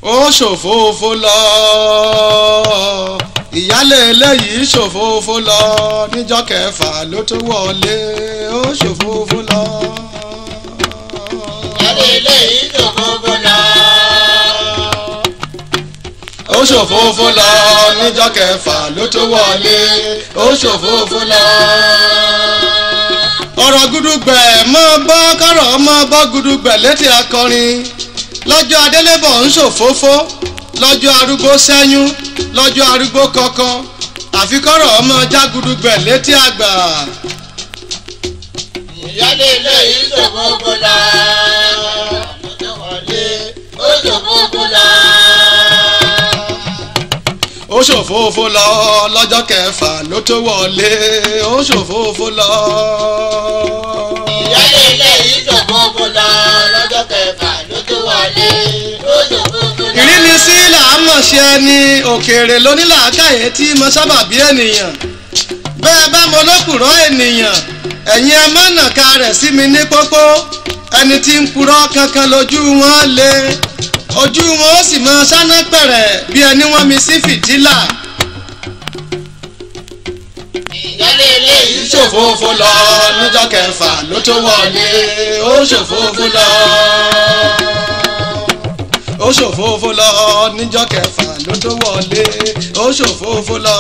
ó ṣòfófó lọ ìyálé eléyìí ṣòfófó lọ níjọ́ kẹfà ló tó wọlé ó ṣòfófó lọ. ìyálé eléyìí ṣòfófó lọ. ó ṣòfófó lọ níjọ́ kẹfà ló tó wọlé ó ṣòfófó lọ. ọ̀rọ̀ gudugbẹ̀ mọ́ bọ́ kọ́rọ̀ mọ́ bọ́ gudugbẹ̀ létí akọrin lọ́jọ́ adélébọ̀ ń ṣòfófó lọ́jọ́ arúgbó sẹ́yún lọ́jọ́ arúgbó kọ́kọ́ àfikọ́rọ̀ ọmọ jágudugbẹ̀ létí àgbà. ìyálé eléyìí ṣòfófó lọ ló tó wọlé ó ṣòfófó lọ. ó ṣòfófó lọ lọ́jọ́ kẹfà ló tó wọlé ó ṣòfófó lọ. ìyálé eléyìí ṣòfófó lọ lọ́jọ́ kẹfà ló tó wọlé ó ṣòfófó lọ. ìrínisí là á mọ̀ ṣe ẹni òkèèrè lónílàákàyè tí mo sábà bí ènìyàn bẹ́ẹ̀ bá mo lókùrọ̀ ènìyàn ẹ̀yin ẹ má nàka rẹ̀ sí mi ní pópó ẹni tí ń purọ́ kankan lójú wọn lé ojú wọn ó sì máa sáná pẹ̀rẹ̀ bí ẹni wọ́n mi sí fìtílà. ìyálé eléyìí ṣòfófó lọ níjọ́ kẹfà ló tó wọlé ó ṣòfófó lọ. ó ṣòfófó lọ níjọ́ kẹfà ló tó wọlé ó ṣòfófó lọ.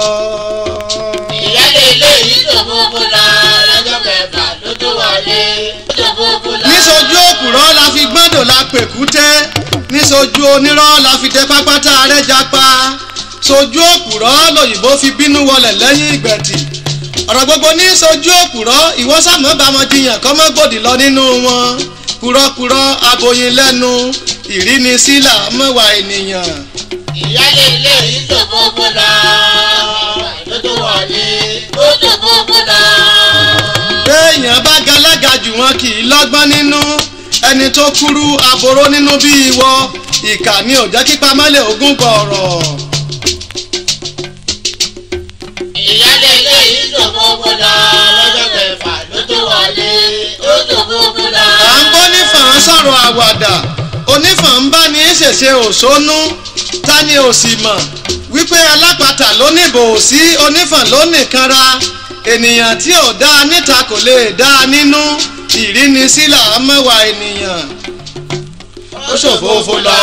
ìyálé eléyìí ṣòfófó lọ lọ́jọ́ kẹfà ló tó wọlé ó ṣòfófó lọ. níṣojú òkùrọ́ la fi gbọ́dọ̀ la pèkúté níṣojú onírọ́ la fi dé pápátá rẹ̀ japa ṣojú òkùrọ́ lòyìnbó fi bínú wọlẹ̀ lẹ́yìn ìgbẹ̀tì ọ̀rọ̀ gbogbo ní ṣojú òkùrọ́ ìwọ́sàmọ́ bá wọn jiyàn kọ́ mọ́ gbòdì lọ nínú wọn purọ́purọ́ aboyin lẹ́nu ìrínisí là mọ́wàá ènìyàn. ìyálé eléyìí ṣòfófó lọ ló tó wọlé ó ṣòfófó lọ. béèyàn bá galága jù wọn kì í lọ́gbọ́n nínú ẹni tó kúrú aboró nínú bí ìwọ ìkà ni ò jẹ́ kí pamọ́lẹ̀ ogún gbọ̀ọ̀rọ̀. ìyálé eléyìí ṣòfófó lọ lọ́jọ́ kẹfà ló tó wọlé ó ṣòfófó lọ. à ń bọ́ nífọ̀n sọ̀rọ̀ àwàdà onífọ̀n ń bá ní ṣèṣe òṣónú ta ni ò sì mọ̀ wípé alápatà ló níbò sí onífọ̀n ló nìkanra ènìyàn tí ò dáa níta kò lè dáa nínú ìrínisí là á mẹ́wàá ènìyàn. ó ṣòfófó lọ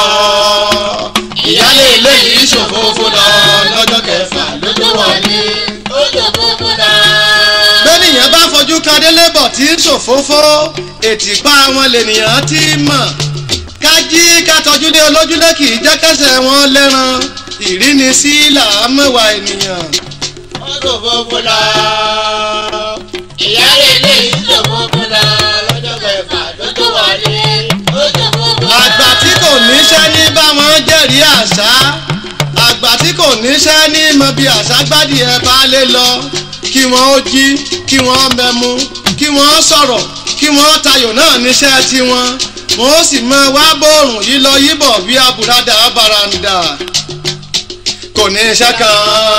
ìyálé eléyìí ṣòfófó lọ lọ́jọ́ kẹfà ló tó wọlé ó ṣòfófó lọ. bẹ́nìyàn bá fojú kan délébọ̀ tí ń ṣòfófó ètìpá wọn lènìyàn ti mọ̀ ká jí ká tọ́jú dé olójúlé kì í jẹ́ kẹsẹ̀ wọn lẹ́ran ìrínisí là á mẹ́wàá ènìyàn. ó ṣòfófó lọ ìyálé eléyìí ṣòfófó lọ lọ́jọ́ kẹfà ló tó wọlé ó ṣòfófó lọ. àgbà tí kò níṣẹ́ ní bá wọn jẹ́rìí àṣà àgbà tí kò níṣẹ́ ní mọ bí àṣà gbádìí ẹ bá lé lọ kí wọ́n ó jí kí wọ́n mẹ́mu kí wọ́n sọ̀rọ̀ kí wọ́n tayò náà níṣẹ́ tiwọn wọ́n ó sì mọ wá bóòrùn yìí lọ yíbọ̀ bí àbúradà baranda kò ní iṣẹ́ kan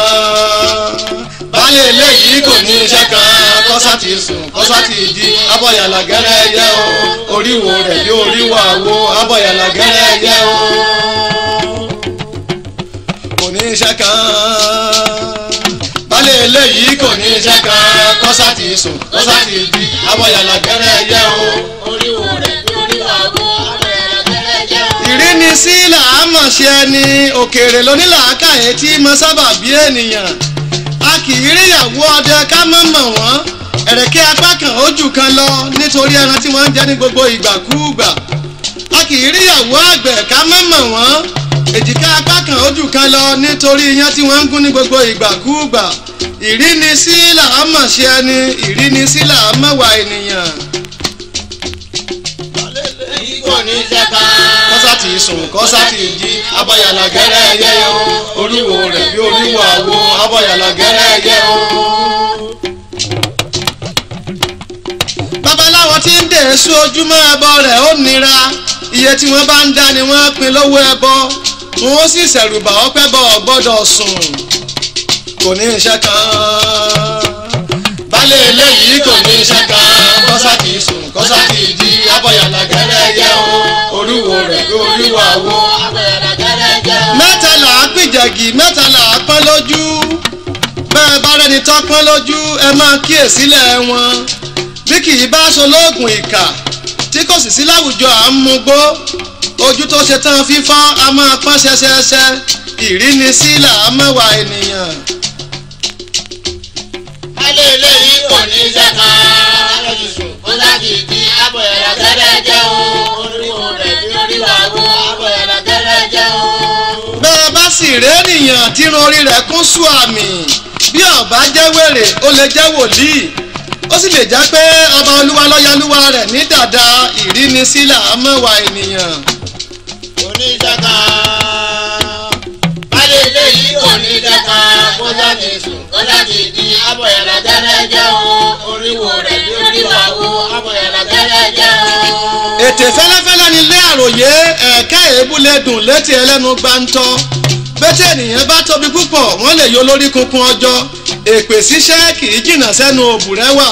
baálé eléyìí kò ní iṣẹ́ kan kọ́sá ti sùn kọ́sá ti di abọ́yàlà gẹ́rẹ́ yẹ o oríwo rẹ̀ bí oríwo àwo abọ́yàlà gẹ́rẹ́ yẹ o kò ní iṣẹ́ kan baálé eléyìí kò ní iṣẹ́ kan kọ́sá ti sùn kọ́sá ti di abọ́yàlà gẹ́rẹ́ yẹ o oríwo rẹ̀ bí oríwo àwo abọ́yàlà gẹ́rẹ́ yẹ o. ìrínisí là á mọ̀ ṣe ẹni òkèèrè lónílàákàyè tí mo sábà bí ènìyàn a kì í ríyàwó ọdẹ ká mọ̀ mọ̀ wọ́n ẹ̀rẹ̀kẹ́ apá kan ojú kan lọ nítorí ẹran tí wọ́n ń jẹ ní gbogbo ìgbàkúùgbà a kì í ríyàwó àgbẹ̀ ká mọ̀ mọ̀ wọ́n èjìká apá kan ojú kan lọ nítorí iyán tí wọ́n ń gún ní gbogbo ìgbàkúùgbà ìrínisí là á mọ̀ ṣe ẹni ìrínisí là á mọ̀ wà ènìyàn. kò ní iṣẹ́ kan. kọ́sá ti sùn kọ́sá ti jí abọ́yàlà gẹ́rẹ́ yẹ o oríwo rẹ̀ bí oríwo àwo abọ́yàlà gẹ́rẹ́ yẹ o. babaláwo tí ń dèésù ojúmọ́ ẹbọ rẹ̀ ó nira iye tí wọ́n bá ń dá ni wọ́n pín lówó ẹbọ wọn ó sì ṣẹ̀rùbà ọpẹ́ bọ̀ gbọ́dọ̀ sùn kò ní iṣẹ́ kan baálé eléyìí kò ní iṣẹ́ kan kọ́sá ti sùn kọ́sá ti jí abọ́yàlà gẹ́rẹ́ yẹ o oríwo rẹ̀ bí oríwo àwo àjàgì mẹ́ta là á pọ́n lójú bẹ́ẹ̀ bá rẹni tó pọ́n lójú ẹ máa kíyèsílẹ̀ wọn bí kì í bá ṣolóògùn ìkà tí kò sì sí láwùjọ à ń mugbó ojú tó ṣe tán fífọ́ a máa pọ́n ṣẹṣẹṣẹ ìrínisí là á mẹ́wàá ènìyàn. alẹ́ eléyìí kò ní í ṣe ká lọ́jọ́ sùn kó láti di abọ̀ ẹ̀rọ tẹ́lẹ̀ jẹ́ o oríwo rẹ̀ bí oríwà wo abọ̀ ẹ̀rọ tẹ́lẹ̀ jẹ́ o. bẹ́ẹ̀ bá sì rénìyàn tí irun orí rẹ̀ kún sùn àmì bí ọ̀bá jẹ́ wèrè ó lè jẹ́ wòlíì ó sì lè jẹ́ pé ọba olúwa lọ́yọ̀lúwa rẹ̀ ní dàda ìrínisí là á mẹ́wàá ènìyàn. oníṣẹ́ka alẹ́ eléyìí kò ní í ṣe ká kó láti sùn kó láti di abọ̀ ẹ̀rọ tẹ́lẹ̀ jẹ́ o oríwo rẹ̀ bí oríwà wo abọ̀ ẹ̀rọ tẹ́lẹ̀ jẹ́ o. ètè fẹ́lẹ́fẹ́lẹ́ ni ilé àròyé ẹ̀ẹ́kẹ́ èébú lè dùn létí ẹlẹ́nu gbáǹtọ́ bẹ́tẹ̀ ènìyàn bá tóbi púpọ̀ wọ́n lè yọ lórí kunkun ọjọ́ èpè ṣíṣẹ́ kì í jìnnà sẹ́nu òbúrẹ́wà.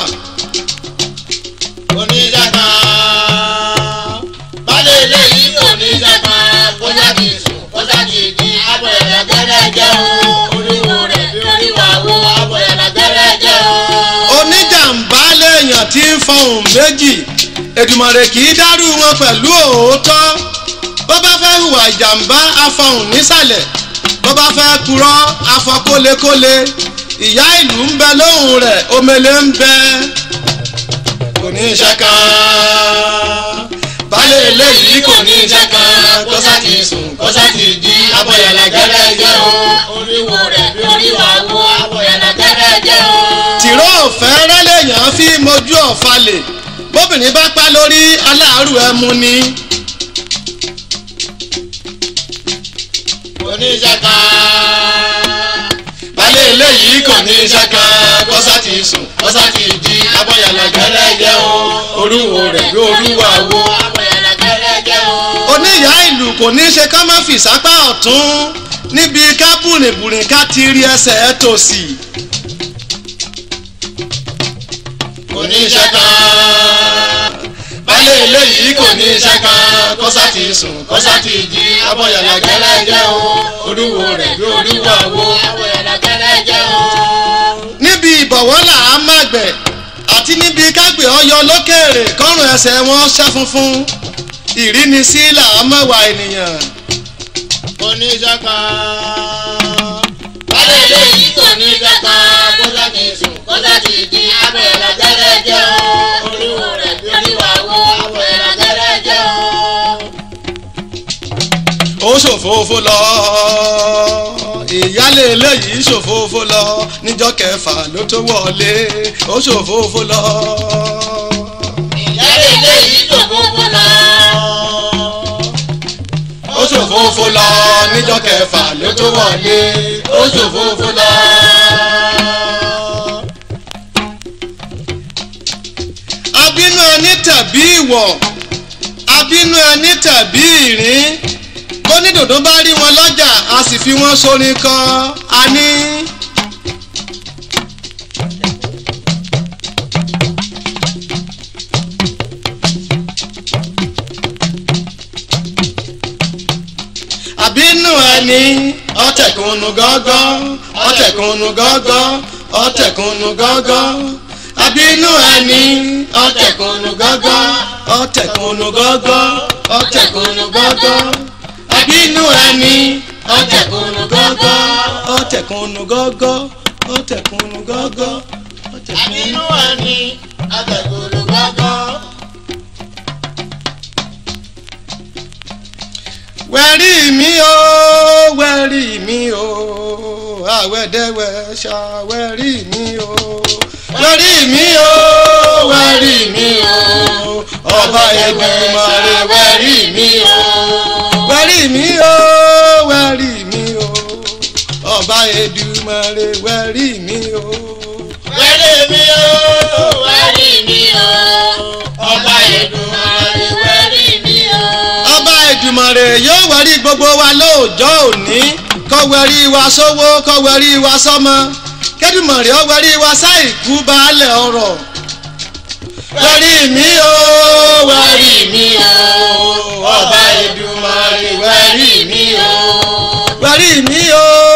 oníṣẹ́ka balẹ̀ eléyìí oníṣẹ́ka kó láti sùn kó láti di abọ̀ ẹ̀rọ tẹ́lẹ̀ jẹ́ o oríwo rẹ̀ bí oríwà wo abọ̀ ẹ̀rọ tẹ́lẹ̀ jẹ́ o. oníjàmbá lèèyàn tí ń fọhùn méjì Èdùmàrè kì í dárú wọn pẹ̀lú òótọ́ bó bá fẹ́ hùwà ìjàmbá afọhùn nísàlẹ̀ bó bá fẹ́ purọ́ afọ kólekóle ìyá ìlú ń bẹ lóhùn rẹ̀ omele ń bẹ. kò ní í ṣe kan balẹ̀ eléyìí kò ní í ṣe kan kó sá ti sùn kó sá ti di abọ̀ ẹ̀rọ tẹ́lẹ̀ jẹ́ o oríwo rẹ̀ bí oríwà wo abọ̀ ẹ̀rọ tẹ́lẹ̀ jẹ́ o. tìró òfẹ́rẹ́ lèèyàn fi mojú ọ̀falẹ̀ bóbìnrin bá pa lórí aláàrù ẹmu ni. oníṣẹ́ka balẹ̀ eléyìí kò ní í ṣe kan kó sá ti sùn kó sá ti di abọ̀ ẹ̀rọ tẹ́lẹ̀ jẹ́ o orúwo rẹ̀ bí olúwa wo. abọ̀ ẹ̀rọ tẹ́lẹ̀ jẹ́ o. oníyàá ìlú kò ní í ṣe ká má fi sápá ọ̀tún níbi ká bùrìnbùrìn ká ti rí ẹsẹ̀ ẹ̀ tòsì. oníṣẹ́ka balẹ̀ eléyìí kò ní í ṣe kan kó sá ti sùn kó sá ti di abọ̀ ẹ̀rọ tẹ́lẹ̀ jẹ́ o orúwo rẹ̀ bí olúwa wo abọ̀ ẹ̀rọ tẹ́lẹ̀ jẹ́ o. níbi ìbọ̀wọ́ là á màgbẹ̀ àti níbi kágbè ọyọ lókèrè kọ́rùn ẹsẹ̀ wọn ṣẹ́ funfun ìrínisí là á mẹ́wàá ènìyàn. oníṣẹ́ka balẹ̀ eléyìí kò ní í ṣe kan kó sá ti sùn kó sá ti di abọ̀ ẹ̀rọ tẹ́lẹ̀ jẹ́ o orúwo rẹ̀ bí oríwà wo abọ̀ ẹ̀rọ tẹ́lẹ̀ jẹ́ o. ó ṣòfófó lọ ìyálé eléyìí ṣòfófó lọ níjọ́ kẹfà ló tó wọlé ó ṣòfófó lọ. ìyálé eléyìí ṣòfófó lọ. ó ṣòfófó lọ níjọ́ kẹfà ló tó wọlé ó ṣòfófó lọ. abínú ẹni tàbí ìwọ̀ abínú ẹni tàbí ìrín onídòdó bá rí wọn lọ́jà a sì fi wọ́n sórin kan a ní. àbínú ẹni ọ̀tẹ̀kùnú gángan ọ̀tẹ̀kùnú gángan ọ̀tẹ̀kùnú gángan àbínú ẹni ọ̀tẹ̀kùnú gángan ọ̀tẹ̀kùnú gángan ọ̀tẹ̀kùnú gángan àbínú ẹni ọ̀tẹ̀kùnú gángan ọ̀tẹ̀kùnú gángan ọ̀tẹ̀kùnú gángan àbínú ẹni ọ̀tẹ̀kùnú gángan. wẹ̀rí mi o wẹ̀rí mi o àwẹ̀dẹ̀wẹ̀ ṣàwẹ̀rí mi o wẹ̀rí mi o wẹ̀rí mi o ọba Èdùmàrè wẹ̀rí mi o wẹ̀rí mi o wẹ̀rí mi o ọba Èdùmàrè wẹ̀rí mi o wẹ̀rí mi o wẹ̀rí mi o ọba Èdùmàrè wẹ̀rí mi o. ọba Èdùmàrè yóò wẹ̀rí gbogbo wa lóòjọ́ òní kó wẹ̀rí wa sówó kó wẹ̀rí wa sọ́mọ k'Èdùmàrè ó wẹ̀rí wa sáìkú baálẹ̀ ọrọ̀. wẹ̀rí mi o wẹ̀rí mi o ọba Èdùmàrè wẹ̀rí mi o wẹ̀rí mi o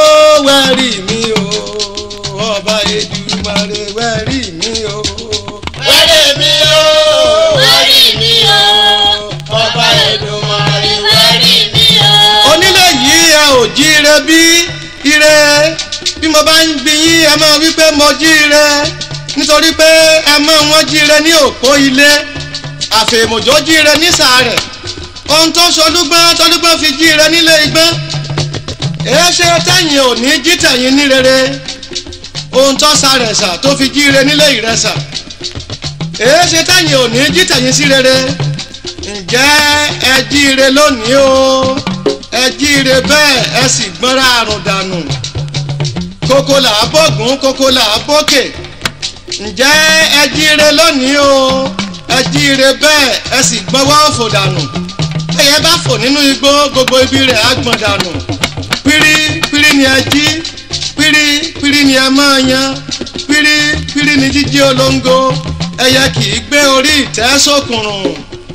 jíire bí ire bí mo bá ń bi yín ẹ máa wí pé mo jíire nítorí pé ẹ mọ̀ wọ́n jíire ní òpó ilé àfèmọ̀jọ́ jíire nísàárẹ̀ ohun tó ṣolúgbọ́n tọ́lúgbọ́n fi jíire nílé igbọ́n èé ṣe tẹ̀yìn ò ní jí tẹ̀yìn ní rere ohun tó sàrẹ̀sà tó fi jíire nílé ìrẹsà èé ṣe tẹ̀yìn ò ní jí tẹ̀yìn sí rere ǹjẹ́ ẹ jíire lónìí o ẹ jíire bẹ́ẹ̀ ẹ sì gbọ́nra àrùn dànù kókó là á bọ̀gùn kókó là á bókè ǹjẹ́ ẹ jíire lónìí o ẹ jíire bẹ́ẹ̀ ẹ sì gbọ́wọ́ òfò dànù ẹyẹ bá fò nínú igbó gbogbo ibi rẹ̀ á gbọ̀n dànù pírí pírí ni ẹ jí pírí pírí ni ẹ máa yan pírí pírí ni jíjí olóńgó ẹyẹ kì í gbé orí ìtẹ́ sókùnrùn.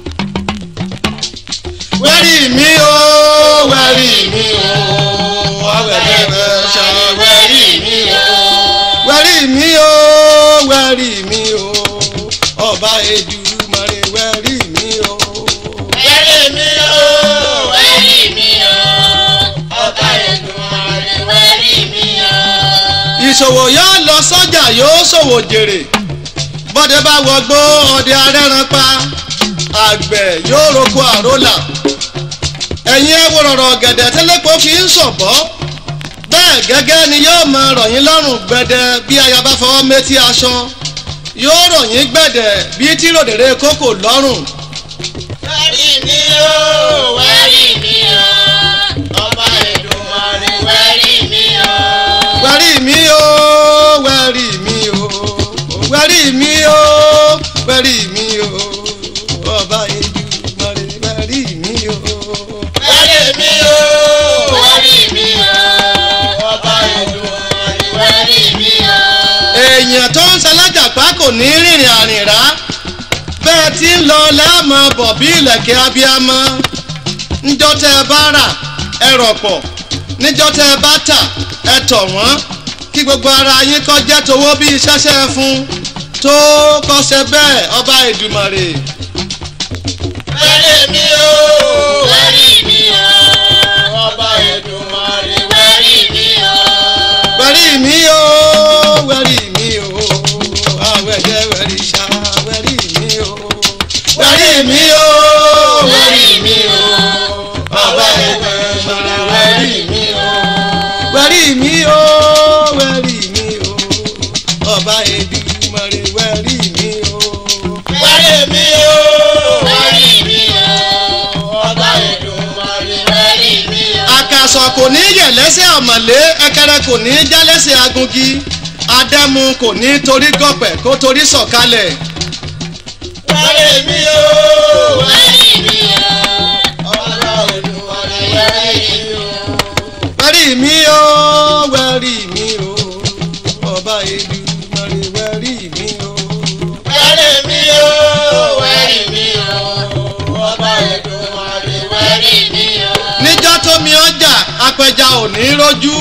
wẹ́rì mi o wẹ́rì mi o ọ̀wẹ̀dẹ̀wẹ̀ ṣe wẹ́rì mi o wẹ́rì mi o wẹ́rì mi o ọba Èdùmàrè wẹ́rì mi o. wẹ́rì mi o wẹ́rì mi o ọba Èdùmàrè wẹ́rì mi o. ìṣòwò yóò lọ sọ́jà yóò ṣòwò jèrè bọ́dẹ bá wọgbó ọdẹ arẹ́ran pa àgbẹ̀ yóò roko àrólà ẹ̀yin ẹ wo rọ̀rọ̀ ọ̀gẹ̀dẹ̀ tẹ́lẹ̀pọ̀ fi ń ṣọ̀bọ́ bẹ́ẹ̀ gẹ́gẹ́ ni yóò máa rọ̀ yín lọ́rùn gbẹ̀dẹ̀ bí aya bá fọwọ́ métí aṣọ yóò rọ̀ yín gbẹ̀dẹ̀ bí tí ròdèrè kókò lọ́rùn. wẹ́rì mi o wẹ́rì mi o ọba Èdùmàrè wẹ́rì mi o. wẹ́rì mi o wẹ́rì mi o wẹ́rì mi o wẹ́rì mi o ọba Èdùmàrè wẹ́rì mi o. wẹ́rì mi o wẹ́rì mi o ọba Èdùmàrè wẹ́rì mi o. èèyàn tó ń ṣalájàpá kò ní rìnrìn àrìnrá bẹ́ẹ̀ tí ń lọ lẹ́ẹ̀mọ bọ̀ bí ìlẹ̀kẹ̀ abiyamọ níjọ́ tẹ́ ẹ bá rà ẹ rọ̀pọ̀ níjọ́ tẹ́ ẹ bá tà ẹ tọ̀ wọ́n kí gbogbo ara yín kó jẹ́ towó bí ṣẹ́ṣẹ́ fún tó kọ́ṣẹ́ bẹ́ẹ̀ ọba Èdùmàrè. wẹ́rì mi o wẹ́rì mi o ọba Èdùmàrè wẹ́rì mi o. wẹ́rì mi o wẹ́rì mi o àwẹ̀dẹ̀ wẹ̀rì ṣá wẹ́rì mi o wẹ́rì mi o wẹ́rì mi o ọba Èdùmàrè wẹ́rì mi o. wẹ́rì mi o wẹ́rì mi o ọba Èdùmàrè wẹ́rì mi o. wẹ́rì mi o wẹ́rì mi o ọba Èdùmàrè wẹ́rì mi o. àkàsọ̀ kò ní yẹ̀ lẹ́sẹ̀ ọ̀mọ̀lé ẹkẹrẹ kò ní já lẹ́sẹ̀ agungi adẹ́mu kò ní torí gọ̀pẹ̀ kó torí sọ̀kalẹ̀. wẹ́rì mi o wẹ́rì mi o ọba Èdùmàrè wẹ́rì mi o. wẹ́rì mi o wẹ́rì mi o ọba Èdùmàrè wẹ́rì mi o. wẹ́rì mi o wẹ́rì mi o ọba Èdùmàrè wẹ́rì mi o. níjọ́ tómi ọjà apẹja ò ní rójú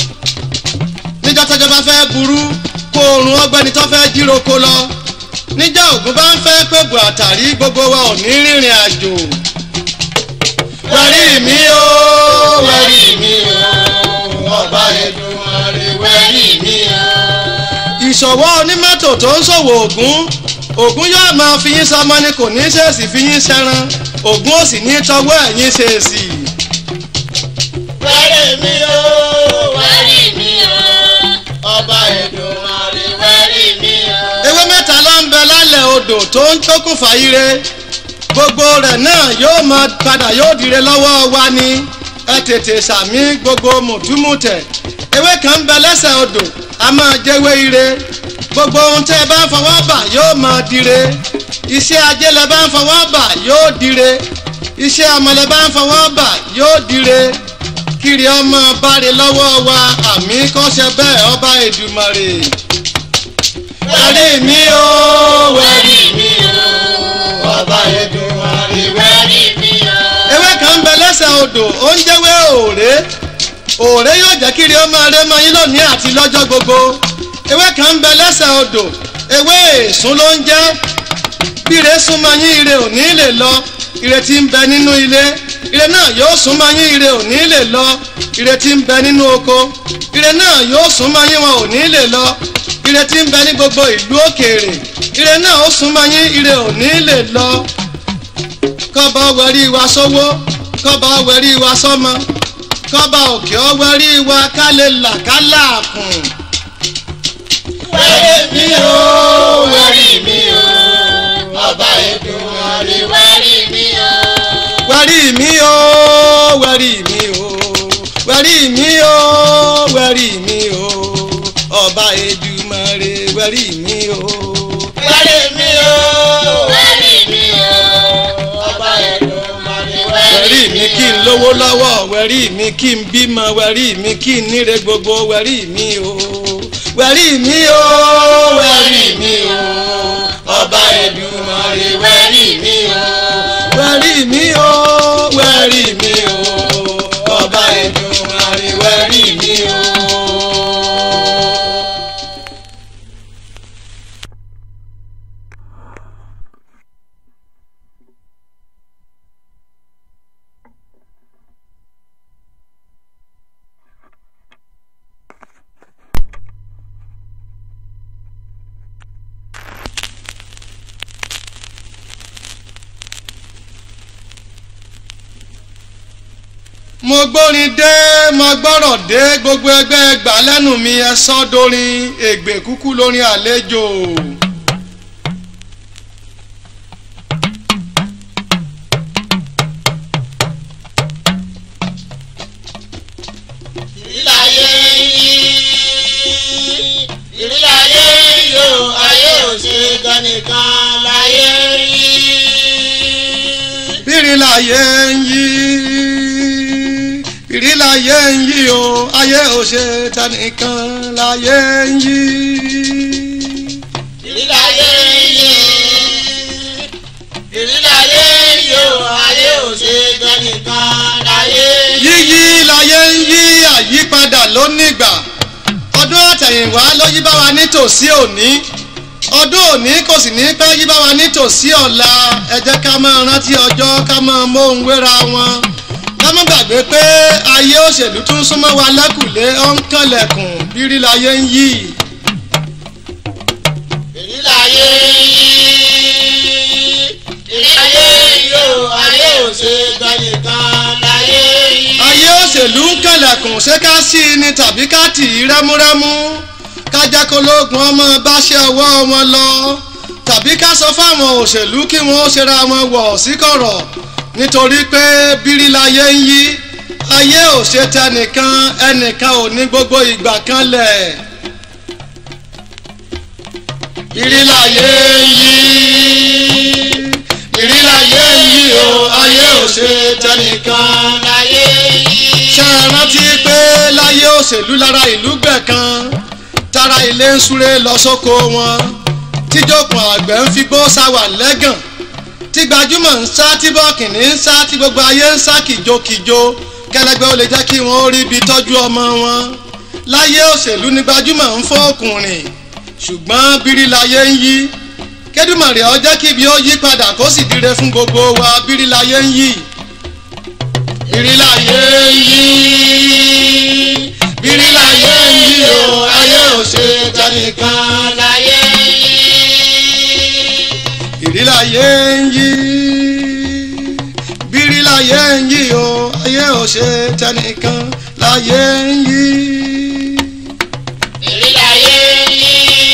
níjọ́ tọ́jọ́ bá fẹ́ burú kó oòrùn ọgbẹ́ni tó fẹ́ jíroko lọ níjọ́ ògùn bá ń fẹ́ pé bù àtàrí gbogbo wa ò ní rìnrìn àjò. wẹ́rì mi o wẹ́rì mi o ọba Èdùmàrè wẹ́rì mi o. ìṣòwò onímọ́tò tó ń ṣòwò ògùn yóò máa fi yín sọmọ ni kò ní ṣèèṣì fi yín ṣẹran ògùn ò sì ní tọwọ́ ẹ̀yìn ṣèèṣì. wẹ́rì mi o wẹ́rì mi o ọba Èdùmàrè wẹ́rì mi o. ewé mẹ́ta ló ń bẹ lálẹ́ odò tó ń tókùn fàyire gbogbo rẹ̀ náà yóò máa padà yóò dire lọ́wọ́ wa ni ẹ tètè sàmí gbogbo mùtúmùtẹ̀ ewé kan ń bẹ lẹ́sẹ̀ odò a máa jẹ́wé ire gbogbo ohun tẹ́ ẹ bá ń fọwọ́ bà yóò máa dire iṣẹ́ ajé lẹ bá ń fọwọ́ bà yóò dire iṣẹ́ ọmọ lẹ bá ń fọwọ́ bà yóò dire kiri ọmọ báre lọ́wọ́ wa àmì kọ́ṣẹ́ bẹ́ẹ̀ ọba Èdùmàrè. wẹ́rì mi o wẹ́rì mi o ọba Èdùmàrè wẹ́rì mi o. ewé kan ń bẹ lẹ́sẹ̀ odò ó ń jẹ́wé òòré òòré yóò jẹ́ kiri ọmọ rẹ mọ yín lónìí àti lọ́jọ́ gbogbo ewé kan ń bẹ lẹ́sẹ̀ odò ewé èsún ló ń jẹ́ bíre súnmọ́ yín ire ò ní lè lọ ire tí ń bẹ nínú ilé ire náà yóò súnmọ́ yín ire ò ní lè lọ ire tí ń bẹ nínú oko ire náà yóò súnmọ́ yín wọn ò ní lè lọ ire tí ń bẹ ní gbogbo ìlú òkèèrè ire náà ó súnmọ́ yín ire ò ní lè lọ kọ́ba wẹ̀rí wa sówó kọ́ba wẹ̀rí wa sọ́mọ kọ́ba òkè ọwẹ́rí wa ká lè là ká làákùn. wẹ̀rí mi o wẹ̀rí mi o ọba Èdùmàrè wẹ̀rí mi o. wẹ̀rí mi o wẹ̀rí mi o wẹ̀rí mi o wẹ̀rí mi o ọba Èdùmàrè wẹ̀rí mi o. wẹ̀rí mi o wẹ̀rí mi o ọba Èdùmàrè wẹ̀rí mi kí n lówó lọ́wọ́ wẹ̀rí mi kí n bímọ wẹ̀rí mi kí n níre gbogbo wẹ̀rí mi o. wẹ̀rí mi o wẹ̀rí mi o ọba Èdùmàrè wẹ̀rí mi o. wẹ̀rí mi o wẹ̀rí mi o ọba Èdùmàrè wẹ̀rí mi o. mo gbórin dé mo gbọ́rọ̀ dé gbogbo ẹgbẹ́ ẹgbà lẹ́nu mi ẹ sọ́ dorin ègbè kúkú lórin àlejò. ìrìláyé yóò ayé ò ṣe ganìkan láyé yí. ìrìláyé yí ìrìláyé ń yí o ayé ò ṣe tẹnìkan láyé ń yí. ìrìláyé yí ìrìláyé yí o ayé ò ṣe tẹnìkan láyé yí. yíyí láyé ń yí àyípadà ló nígbà ọdún àtẹ̀yìnwá ló yí bá wa nítòsí òní ọdún òní kò sì ní pẹ́ yí bá wa nítòsí ọ̀la ẹ jẹ́ ká máa rántí ọjọ́ ká máa móhun wéra wọn. ká má gbàgbé pé ayé òṣèlú tún súnmọ́ wa lẹ́kùlé ó ń kànlẹ̀kùn bírí láyé ń yí. èyí láyé yóò ayé ò ṣe ganìkan láyé yí. ayé òṣèlú ń kànlẹ̀kùn ṣé ká sí i ni tàbí ká tì í rẹ́múrẹ́mú ká jẹ́ kó lóògùn ọmọ báṣẹ́ ọwọ́ wọn lọ tàbí ká sọ fáwọn òṣèlú kí wọ́n ṣera wọn wọ̀ sí kọ̀rọ̀ nítorí pé bírí láyé ń yí ayé ò ṣe tẹnìkan ẹnìkan ò ní gbogbo ìgbà kan lẹ̀. bírí láyé ń yí bírí láyé ń yí o ayé ò ṣe tẹnìkan láyé yí. ṣe é rántí pé láyé òṣèlú lára ìlú gbẹ̀kan tara ilé ń súré lọ sóko wọn tíjókùn àgbẹ̀ ń fi gbó sáwà lẹ́gàn tí gbajúmọ̀ ń sá tí bọ́ọ̀kìnní ń sá tí gbogbo ayé ń sá kìjokìjo kẹlẹgbẹ́ ó lè jẹ́ kí wọ́n ó rí ibi tọ́jú ọmọ wọn láyé òṣèlú ni gbajúmọ̀ ń fọ́ọ̀kùnrin ṣùgbọ́n bírí láyé ń yí kẹ́dùmọ̀rẹ́ ó jẹ́ kí ibi ó yí padà kó sì dire fún gbogbo wa bírí láyé ń yí. bírí láyé ń yí bírí láyé ń yí o ayé ò ṣe tẹnìkan láyé yí. bírí láyé ń yí bírí láyé ń yí o ayé ò ṣe tẹnìkan láyé ń yí. ìrìláyé yí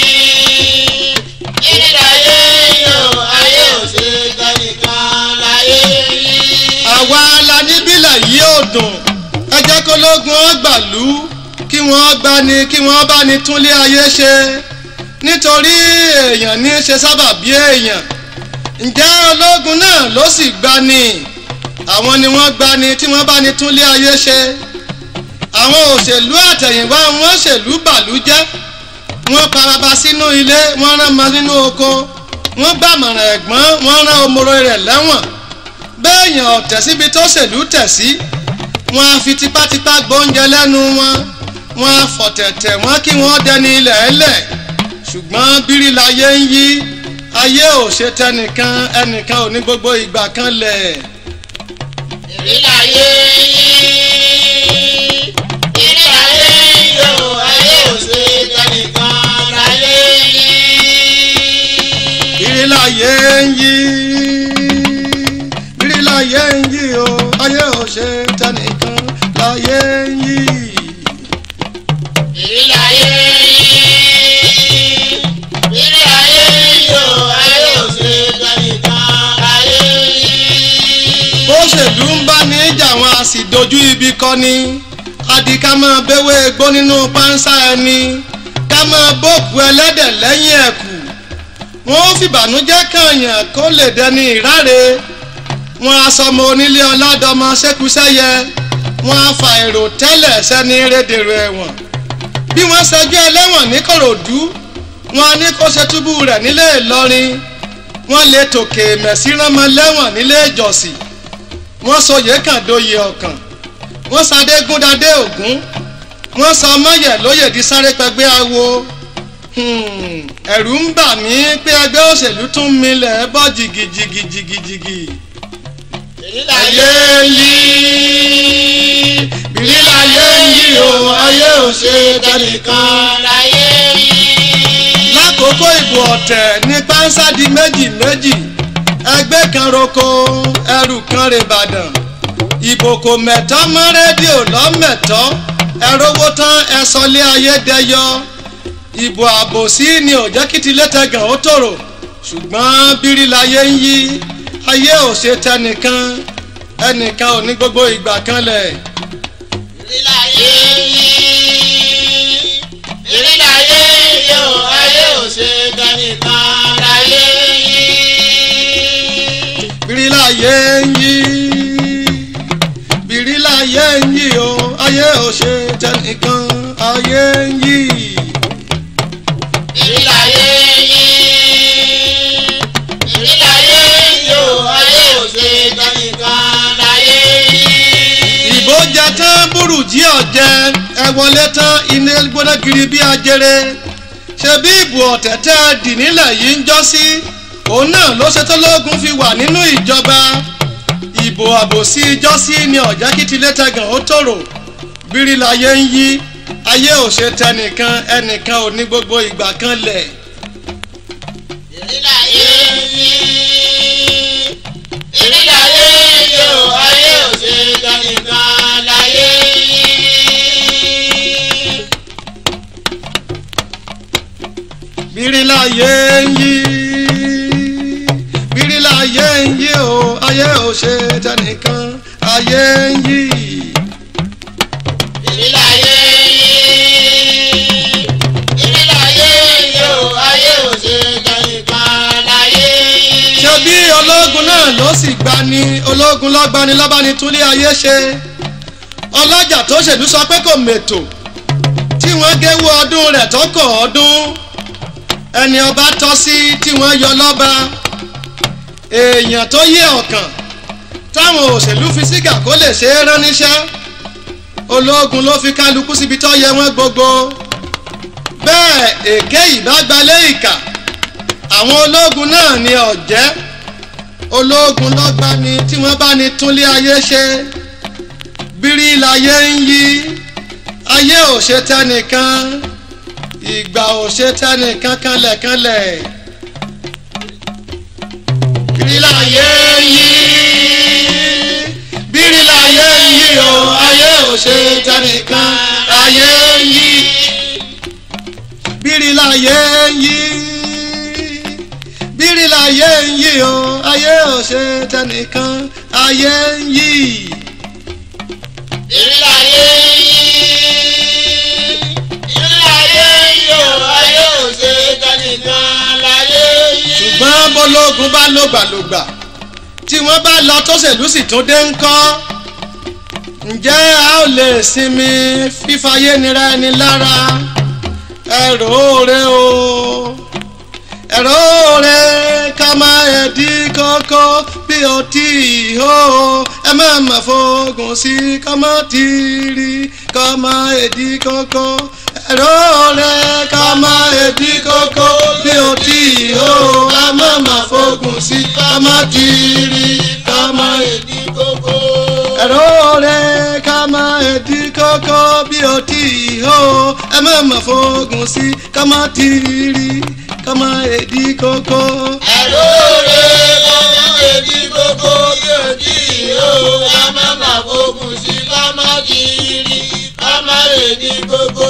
ìrìláyé yó ayé ò ṣe ganìkan láyé yí. àwa la níbílẹ̀ yìí ò dùn ẹ jẹ́ kó lógun ọgbàlú kí wọ́n gbani kí wọ́n bá ní túnlé ayé ṣe nítorí èèyàn ní í ṣe sábàbí èèyàn ǹjẹ́ ológun náà ló sì gbani àwọn ni wọ́n gbani tí wọ́n bá ní túnlé ayé ṣe àwọn òṣèlú àtẹ̀yìnwá wọ́n ṣèlú bàlújẹ́ wọ́n paraba sínú ilé wọ́n rán mọ nínú oko wọ́n gbàmọ̀ràn ẹ̀gbọ́n wọ́n rán omoro rẹ̀ lẹ́wọ̀n béèyàn ọ̀tẹ̀ síbi tó ṣèlú tẹ̀ sí wọ́n á fi tipátipá gbóúnjẹ lẹ́nu wọ́n á fọ̀tẹ̀tẹ̀ wọ́n kí wọ́n dẹni ilẹ̀ ẹlẹ̀ ṣùgbọ́n bírí láyé ń yí ayé ò ṣe tẹnìkan ẹnìkan ò ní gbogbo ìgbà kan lẹ̀. ìrìnàyè yóò ayé ò ṣe tẹnìkan láyé ìrìnàyè ń yí ìrìnàyè ń yí o ayé ò ṣe tẹnìkan láyé ń yí. ìrìnàyè yóò ayé ò ṣe tẹnìkan láyé. bóṣèlú ń bá ní ìjà wọn a sì dojú ibi kọ ni adi ká máa béwé egbó nínú pánsá ẹni ká máa bóòpù ẹlẹ́dẹ̀ lẹ́yìn ẹ̀kú wọn ó fìbànújẹ́ kànyàn kó lè dẹni ìráre wọn a sọmọ onílé ọládọmọ ṣẹkúṣẹyẹ wọn a fa èrò tẹ́lẹ̀ sẹ́ni rédèrò ẹ̀wọ̀n bí wọ́n ṣẹjọ́ ẹlẹ́wọ̀n ní Kòròdú wọn a ní kó ṣe túbú rẹ̀ nílé Ìlọrin wọ́n lè tòkè mẹ̀síránmọ lẹ́wọ̀n nílé ìjọsìn wọ́n sọyè kàn dóye ọkàn wọ́n sadégúndadé ògún wọ́n sọ mọ́yẹ̀ lóyè di sáré pẹgbẹ́ awo ẹ̀rù ń bà mí pé ẹgbẹ́ òṣèlú tún milẹ̀ bọ́ jìgìjìgìjìgìjìgì. ayé ń yí bìrí láyé ń yí o ayé ò ṣe tẹnìkan láyé yí. lákòókò ìbò ọ̀tẹ̀ ní pánsá di méjì méjì ẹgbẹ́ kan roko ẹrù kan rèbàdàn ìbò kò mẹ̀tọ́ mọ́ rédíò lọ́mẹ̀tọ́ ẹ̀rọwó tán ẹ̀sọ́lé ayédèyọ ìbò àbòsí ni ò jẹ́ kí tilé tẹ̀gàn ó tòrò ṣùgbọ́n bírí láyé ń yí ayé ò ṣe tẹnìkan ẹnìkan ò ní gbogbo ìgbà kan lẹ̀. ìrìnàyè yóò ayé ò ṣe tẹnìkan láyé yí. bírí láyé ń yí bírí láyé ń yí o ayé ò ṣe tẹnìkan ayé ń yí. ìrìnàyè yóò ayé ò ṣe tẹnìkan láyé yí. ìbò jẹ tán burújí ọ̀jẹ̀ ẹ wọlé tán iná gbóná kiri bí ajere ṣe bí ìbò ọ̀tẹ̀ tẹ́ ẹ dì nílẹ̀ yìí ń jọ́ sí òun náà ló ṣe tó lóògùn fi wà nínú ìjọba ìbò àbòsí ìjọ́sí ni ọ̀jẹ́ kí tilé tẹ̀gàn ó tòrò bírí láyé ń yí ayé ò ṣe tẹnìkan ẹnìkan ò ní gbogbo ìgbà kan lẹ̀. ìrìnàyè yóò ayé ò ṣe tẹnìkan láyé yí. bírí láyé ń yí bírí láyé ń yí o ayé ò ṣe tẹnìkan ayé ń yí. ìrìnàyè yóò ayé ò ṣe tẹnìkan láyé yí. ṣé bí ológun náà ló sì gbani ológun lọ́gbani lọ́bani túlé ayé ṣe ọlọ́jà tó ṣèlú sọ pé kò mètò tí wọ́n géwó ọdún rẹ̀ tó kọ̀ ọdún ẹni ọba tọ́ sí tí wọ́n yọ lọ́ba èèyàn tó yé ọ̀kàn táwọn òṣèlú fi sígà kó lè ṣe é rán níṣẹ́ ológun ló fi kálukú síbi tó yẹ wọ́n gbogbo bẹ́ẹ̀ èké ìbágbalẹ̀ ìkà àwọn ológun náà ni ọ̀jẹ́ ológun lọ́gbà ni tí wọ́n bá ní túnlé ayé ṣe bírí láyé ń yí ayé ò ṣe tẹnìkan ìgbà ò ṣe tẹnìkan kanlẹ̀kanlẹ̀. bírí láyé ń yí bírí láyé ń yí o ayé ò ṣe tẹnìkan ayé ń yí bírí láyé ń yí bírí láyé ń yí o ayé ò ṣe tẹnìkan ayé ń yí. ìrìnàyè yóò ayé ò ṣe tẹnìkan láyé yí. ṣùgbọ́n bọ́lógun bá lògbàlògbà tí wọ́n bá lọ tóṣèlú sì tún dé ńkọ́ ǹjẹ́ a ó lè sinmi fífayé nira ẹni lára ẹ̀rọ òre o ẹ̀rọ òre ká máa ẹ̀dí kọ́kọ́ bí o tí hó ẹ má má fògùn sí ká má ti rí ká máa ẹ̀dí kọ́kọ́ ẹ̀rọ rẹ̀ ká má èdí kókó bí o tí o ká má má fogun sí ká má ti rí ká má èdí kókó. ẹ̀rọ rẹ̀ ká má èdí kókó bí o tí o ẹ má má fogun sí ká má ti rí ká má èdí kókó. ẹ̀rọ rẹ̀ ká má èdí kókó bí o tí o ká má má fogun sí ká má ti rí ká má èdí kókó.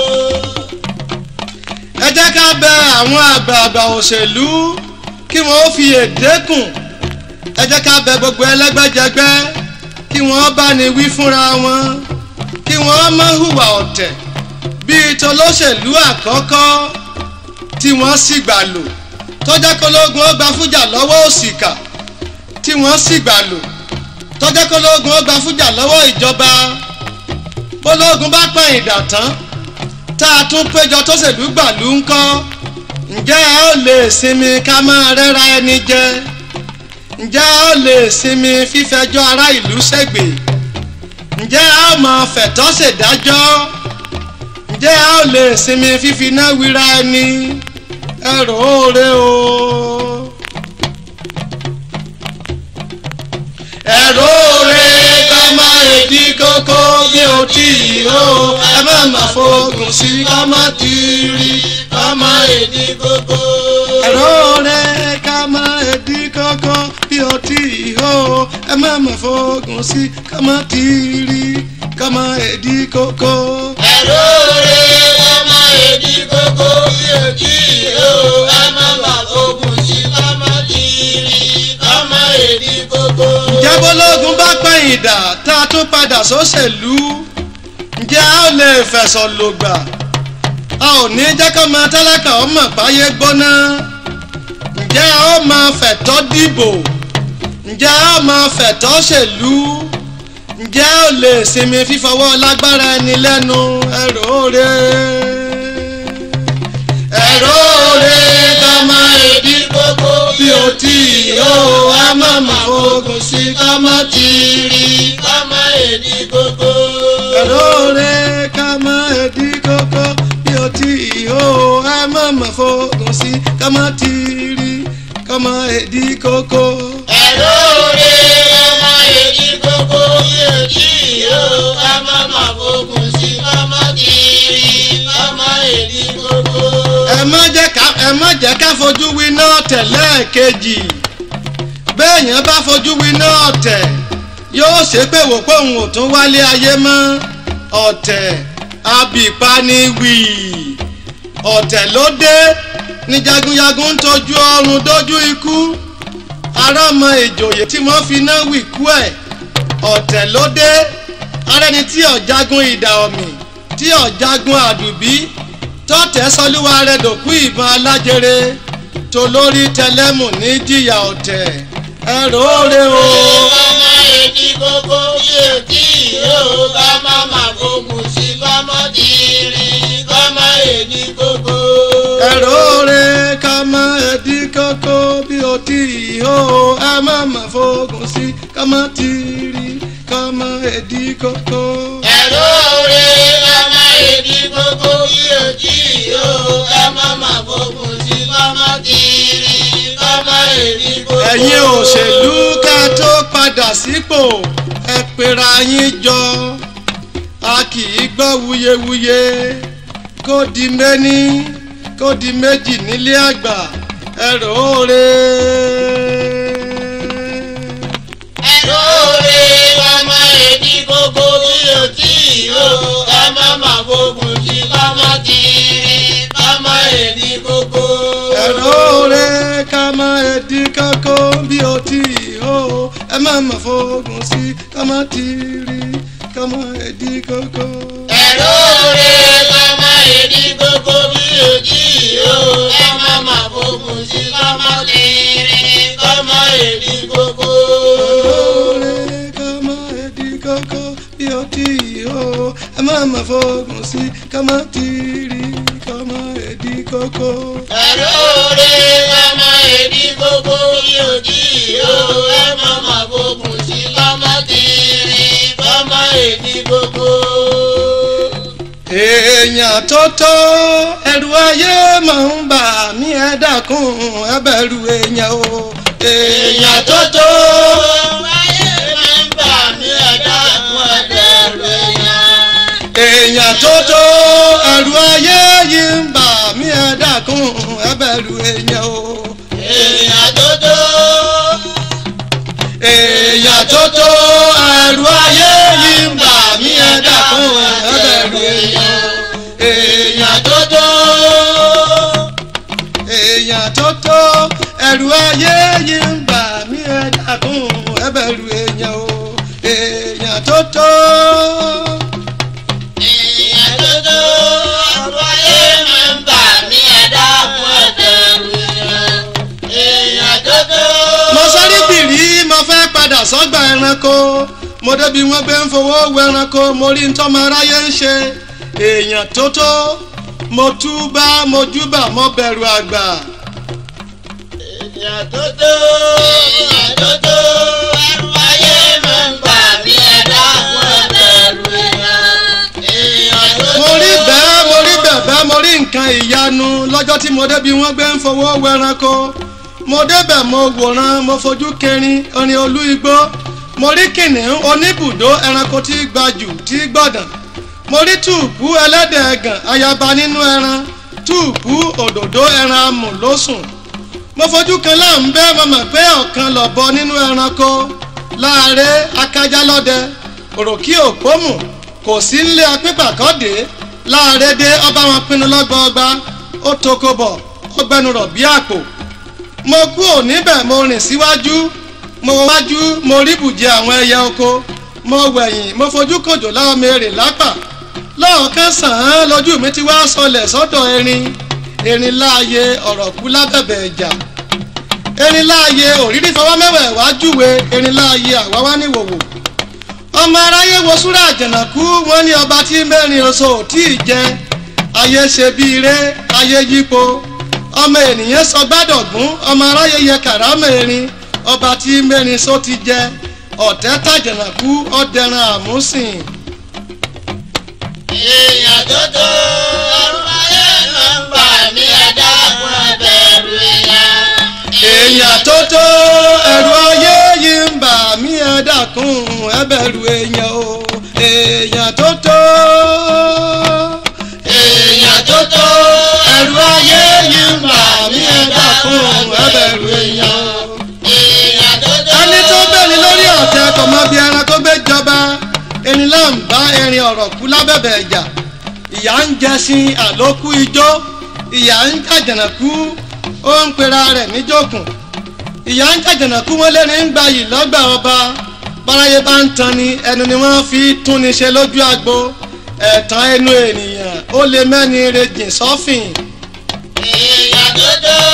ẹ jẹ́ ká bẹ àwọn àgbààgbà òṣèlú kí wọ́n fi èdè kùn. ẹ jẹ́ ká bẹ gbogbo ẹlẹ́gbẹ́jẹgbẹ́ kí wọ́n bá ní wí fúnra wọn kí wọ́n má hùwà ọ̀tẹ̀ bíi tolóṣèlú àkọ́kọ́ tí wọ́n sì gbà lò tọ́jẹ́ kólógun ó gba fújà lọ́wọ́ òṣìkà tí wọ́n sì gbà lò tọ́jẹ́ kólógun ó gba fújà lọ́wọ́ ìjọba. bólógun bá pẹ̀yìn dà tán tá a tún péjọ tó ṣèlú gbàlú ńkọ́ ǹjẹ́ ẹ ó lè sinmi ká máa rẹ́ra ẹni jẹ ǹjẹ́ ẹ ó lè sinmi fífẹjọ́ ará ìlú ṣègbè ǹjẹ́ ẹ ó máa fẹ̀tọ́ ṣèdájọ́ ǹjẹ́ ẹ ó lè sinmi fífiná wíra ẹni ẹ rò ó re o. ẹ rò ó re ká má èdí kókó bí o tí o ẹ má má fogun sí ká má ti rí ká má èdí kókó. ẹ̀rọ rẹ̀ ká má èdí kókó bí o tí o ẹ má má fogun sí ká má ti rí ká má èdí kókó. ẹ̀rọ rẹ̀ ká má èdí kókó bí o tí o ẹ má má fogun sí ká má ti rí ká má èdí kókó. ǹjẹ́ bólógun bá pẹ̀yìn dà tá a tún padà sóṣèlú ǹjẹ́ a ó lè fẹ̀sọ̀ lògbà a ò ní jẹ́ kó máa tálákà ọmọ páyé gbóná ǹjẹ́ a ó máa fẹ̀tọ́ dìbò ǹjẹ́ a ó máa fẹ̀tọ́ ṣèlú ǹjẹ́ a ó lè sinmi fífọwọ́ lágbára ẹni lẹ́nu ẹ̀rọ rẹ̀ ẹ̀rọ rẹ̀ ká má èdí kókó bí o tí o ẹ má má fogun sí ká má ti rí ká má èdí kókó. ẹ̀rọ rẹ̀ ká má èdí kókó bí o tí o ẹ má má fogun sí ká má ti rí ká má èdí kókó. ẹ̀rọ rẹ̀ ká má èdí kókó bí o tí o ẹ má má fogun sí ká má ti rí ká má èdí kókó. ẹ má jẹ́ ká fojú winá ọ̀tẹ̀ lẹ́ẹ̀kejì béèyàn bá fojú winá ọ̀tẹ̀ yóò ṣépè wò pé òun ò tún wálé ayé mọ́ ọ̀tẹ̀ abìpaniwì ọ̀tẹ̀ ló dé ní jagunjagun ń tọ́jú ọrùn dójú ikú arọ́mọ ìjòyè tí wọ́n fi náà wì kú ẹ̀ ọ̀tẹ̀ ló dé arẹni tí ọ̀jagun ìdà ọ̀mì tí ọ̀jagun àdùbí tọ́tẹ̀ sọlúwa rẹ̀ dòkú ìbọn alájẹrẹ tó lórí tẹlẹ́mù ní jìyà ọ̀tẹ̀ ẹ̀rọ rẹ̀ o. ká má èdí kókó bí o tí o ká má má fogun sí ká má ti rí ká má èdí kókó. ẹ̀rọ rẹ̀ ká má èdí kókó bí o tí o ẹ má má fogun sí ká má ti rí ká má èdí kókó. ẹ̀rọ rẹ̀ ká má èdí kókó bí o tí o ẹ má má fogun sí ká má ti rí ká má èdí kókó. ẹ̀yin òṣèlú ká tó padà sípò ẹ pera yín jọ a kì í gbọ́ wuyewuye kó di méní kó di méjì nílé àgbà ẹ̀rọ rẹ̀. ẹ̀rọ rẹ̀ ká má èdí kókó bí o tí o ẹ má má fogun sí ká má ti rí ká má èdí kókó. ẹ̀rọ rẹ̀ ká má èdí kókó bí o tí o ẹ má má fogun sí ká má ti rí ká má èdí kókó. ẹ̀rọ rẹ̀ ká má èdí kókó bí o tí o ẹ má má fogun sí ká má ti rí ká má èdí kókó. ẹ má má fogun sí ká má ti rí ká má èdí kókó. ẹ̀rọ rẹ̀ ká má èdí kókó bí o tí o ẹ má má fogun sí ká má ti rí ká má èdí kókó. èèyàn tó tó ẹ̀rù ayé máa ń bà mí ẹ dákun ẹ bẹ̀rù èèyàn o. èèyàn tó tó ayé máa ń bà mí ẹ dákun ẹ bẹ̀rù èèyàn. èèyàn tó tó ẹ̀rù ayé yìí ń bà mí ẹ dákun ẹ bẹ̀rù èèyàn o. èèyàn tó tó. èèyàn tó tó ẹ̀rù ayé yìí ń bà mí ẹ dákun ẹ bẹ̀rù èèyàn. èèyàn tó tó èèyàn tó tó ẹ̀rù ayé yìí ń bà mí ẹ dákun ẹ bẹ̀rù èèyàn o. èèyàn tó tó. èèyàn tó tó ẹ̀rù ayé máa ń bà mí ẹ dákun ẹ bẹ̀rù èèyàn. èèyàn tó tó. mo sáré bìrì mo fẹ́ padà sọ́gbà ẹranko mo débi wọ́n gbé ń fowó wo ẹranko mo rí ntọ́mọ aráyé ń ṣe. èèyàn tó tó mo túbá mo júbà mo bẹ̀rù àgbà. èèyàn tó tó. èèyàn tó tó ẹ̀rù ayé máa ń bà mí ẹ dákun ẹ bẹ̀rù èèyàn. èèyàn tó tó. mo rí bẹ́ẹ̀ mo rí bẹ̀bẹ̀ mo rí nǹkan ìyanu lọ́jọ́ tí mo débi wọ́n gbé ń fowó wo ẹranko mo débẹ̀ mo wòran mo fojú kẹrin orin olú igbó mo rí kìnìún oníbùdó ẹranko tí gbajù tí gbọ̀dàn mo rí túùpù ẹlẹ́dẹ̀ ẹ̀gàn ayaba nínú ẹran túùpù òdòdó ẹran amùlósùn mo fojú kan láǹbẹ́ mo mọ̀ pé ọ̀kan lọ̀bọ nínú ẹranko láàrẹ akájálọ́dẹ òròkí òpómù kò sí nílé apípàkọ́dé láàrẹ dé ọba wọn pinnu lọ́gbọọgba ó tokobọ̀ ọgbẹ́nu rọ̀ bí àpò mo kú ò níbẹ̀ mo rìn síwájú mo wájú mo rí bùjẹ àwọn ẹyẹ oko mo wẹ̀yìn mo fojú kòjò láwọn mèrè lápà lọ́ọ̀kan sàn án lójú mi ti wá sọlẹ̀ sọ́dọ̀ erin láàyè ọ̀rọ̀ kú lábẹ̀bẹ̀ ẹ̀jà erin láàyè òrírí fọwọ́ mẹ́wẹ̀ wá júwe erin láàyè àwáwá níwòwò ọmọ aráyé wo súrà àjànàkú wọn ní ọba tí mẹ́rin oṣù tí ì jẹ ayé ṣe bí ire ayé yípo ọmọ ènìyàn sọ gbádọ̀gún ọmọ aráyé yẹ kàrámọ̀ erin ọba tí mẹ́rin só ti jẹ ọ̀tẹ́ tàjànàkú ọ̀dẹ̀ràn àmúsìn. èèyàn tó tó ẹ̀rù ayé máa ń bà mí ẹ dákun ẹ bẹ̀rù èèyàn. èèyàn tó tó ẹ̀rù ayé yìí ń bà mí ẹ dákun ẹ bẹ̀rù èèyàn o. èèyàn tó tó. èèyàn tó tó ẹ̀rù ayé yìí ń bà mí ẹ dákun ẹ bẹ̀rù èèyàn o. èèyàn tó tó. ẹni tó bẹ̀rẹ̀ lórí ọ̀tẹ̀ kò mọ bí ẹranko gbé jọba erin là ń bá erin ọ̀rọ̀ kú lábẹ́bẹ̀ ẹ̀jà ìyá ń jẹṣin àlòkù ijó ìyá ń jàjànàkú ó ń pera rẹ̀ níjókùn ìyá ń jàjànàkú wọn lẹ́ni ń gbayì lọ́gbà ọba báráyé bá ń tan ni ẹnu ni wọ́n fi túnni ṣe lójú agbo ẹ̀tàn ẹnu ènìyàn ó lè mẹ́ni rejìn sọ́fìn. èèyàn tó tó.